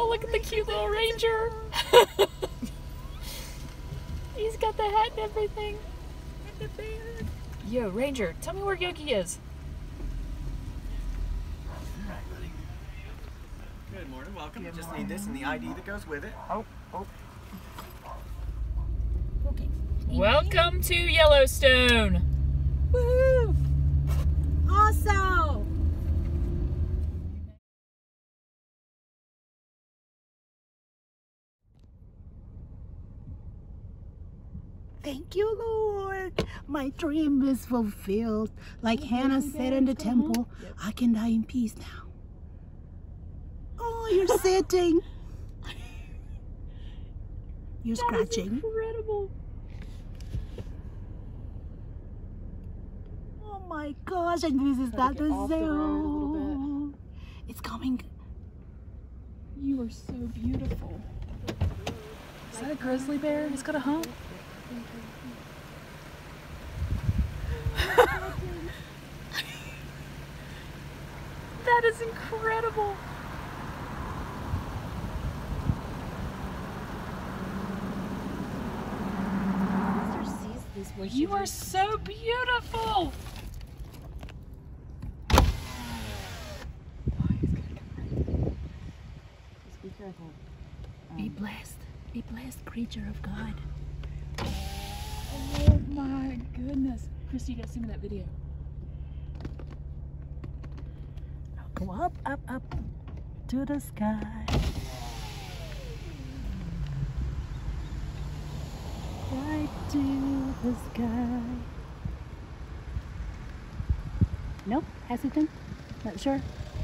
Oh, look at the cute little ranger. He's got the hat and everything. And the beard. Yo, Ranger, tell me where Yogi is. All right, buddy. Good morning, welcome. Just need this and the ID that goes with it. Oh. Okay. Welcome to Yellowstone. Woohoo! Awesome! Thank you, Lord. My dream is fulfilled. Like Hannah said in the temple, I can die in peace now. Oh, you're sitting. You're scratching. Incredible. Oh my gosh, and this is not the zoo. It's coming. You are so beautiful. Is that a grizzly bear? He's got a hump. That is incredible. You are so beautiful. Be careful. Be blessed, creature of God. Oh my goodness. Christy, you gotta send me that video. Go up to the sky. Right to the sky. Nope, hesitant. Not sure.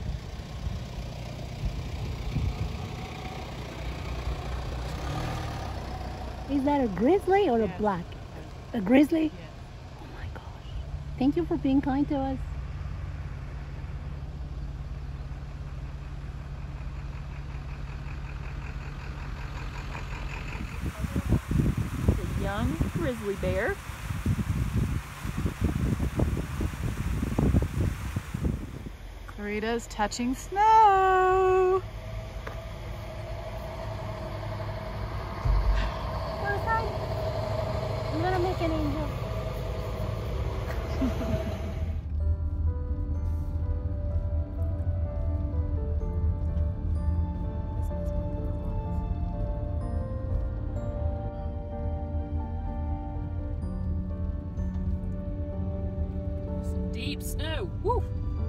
Is that a grizzly or a black? A grizzly? Yeah. Oh my gosh. Thank you for being kind to us. A young grizzly bear. Clarita's touching snow. I'm gonna make an angel. Some deep snow. Woo!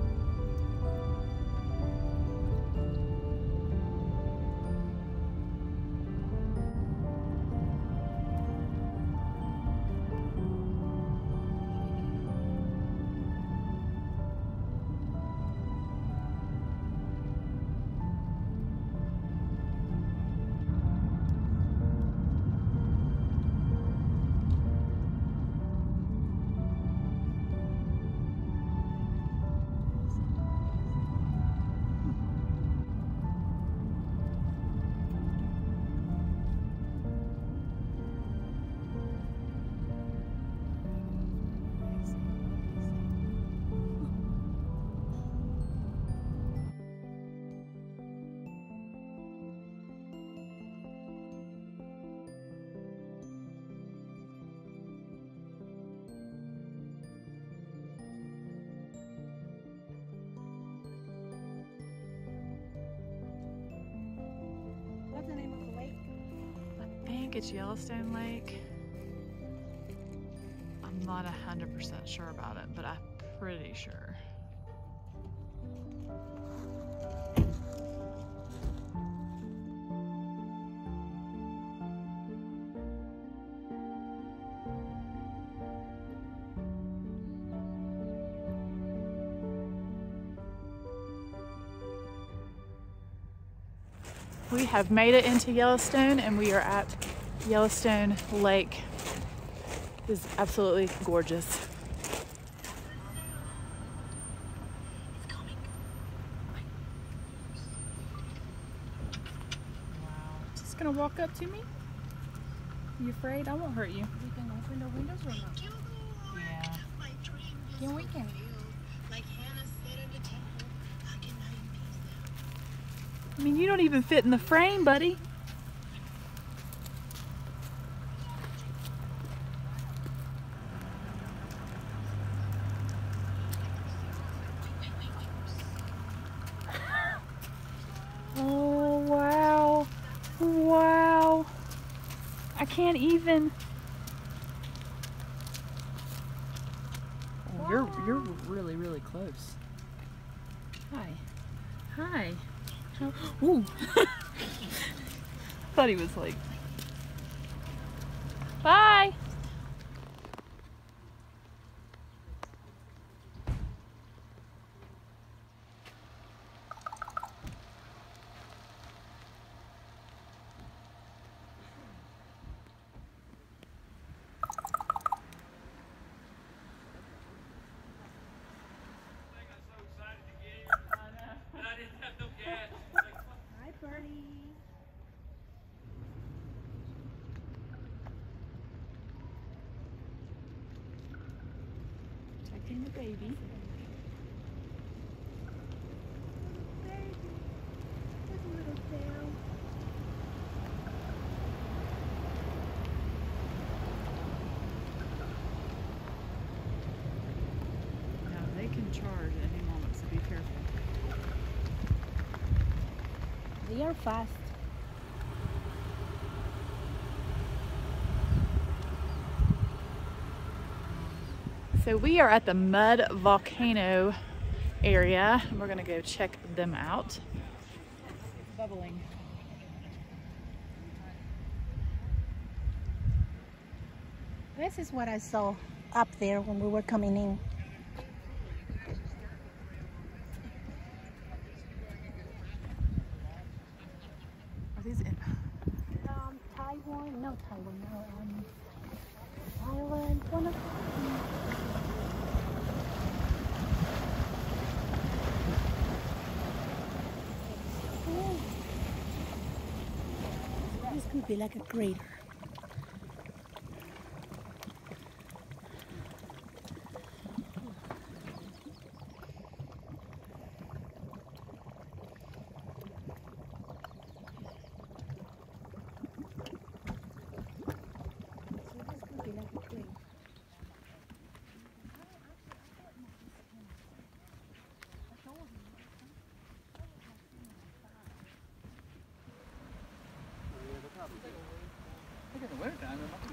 What's the name of the lake? I think it's Yellowstone Lake. I'm not 100% sure about it, but I'm pretty sure. We have made it into Yellowstone and we are at Yellowstone Lake. It is absolutely gorgeous. It's coming. Wow. Just gonna walk up to me? You afraid? I won't hurt you. We can open the windows or not? Yeah. Yeah, we can. Like Hannah said in the temple, I can die in peace I mean, you don't even fit in the frame, buddy. Oh, wow. Wow. I can't even. Oh, you're really, really close. Hi. Hi. Ooh. Thought he was like, bye. Hi, Bernie. Checking the baby. Baby. There's a little tail. Now they can charge at any moment, so be careful. They are fast. So we are at the Mud Volcano area. We're gonna go check them out. It's bubbling. This is what I saw up there when we were coming in. Are these in? Taiwan, no Taiwan, no, Thailand, one of them. This could be like a crater. I think in the wintertime, it might be.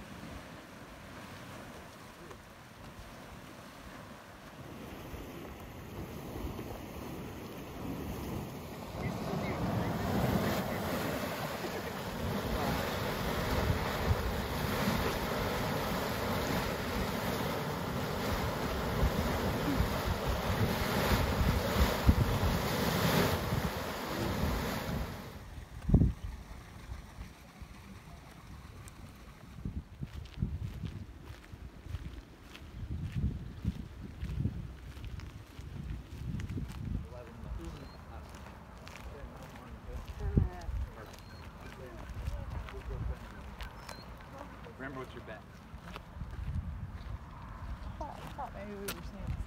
Remember what your back. I thought maybe we were seeing.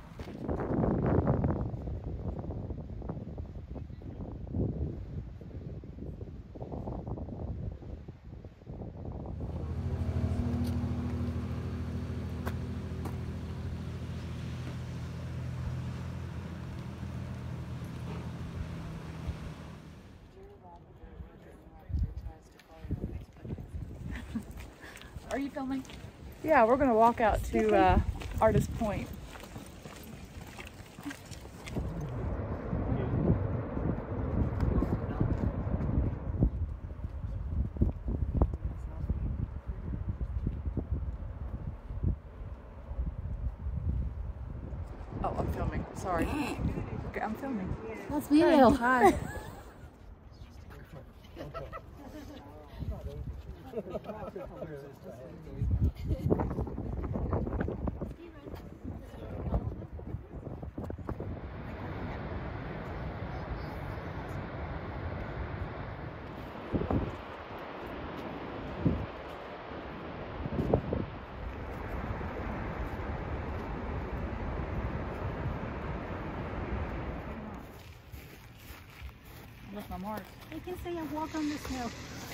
Are you filming? Yeah, we're gonna walk out to Artist Point. Oh, I'm filming. Sorry. Okay, I'm filming. That's video. Hi. left my mark. They can say I walk on the snow.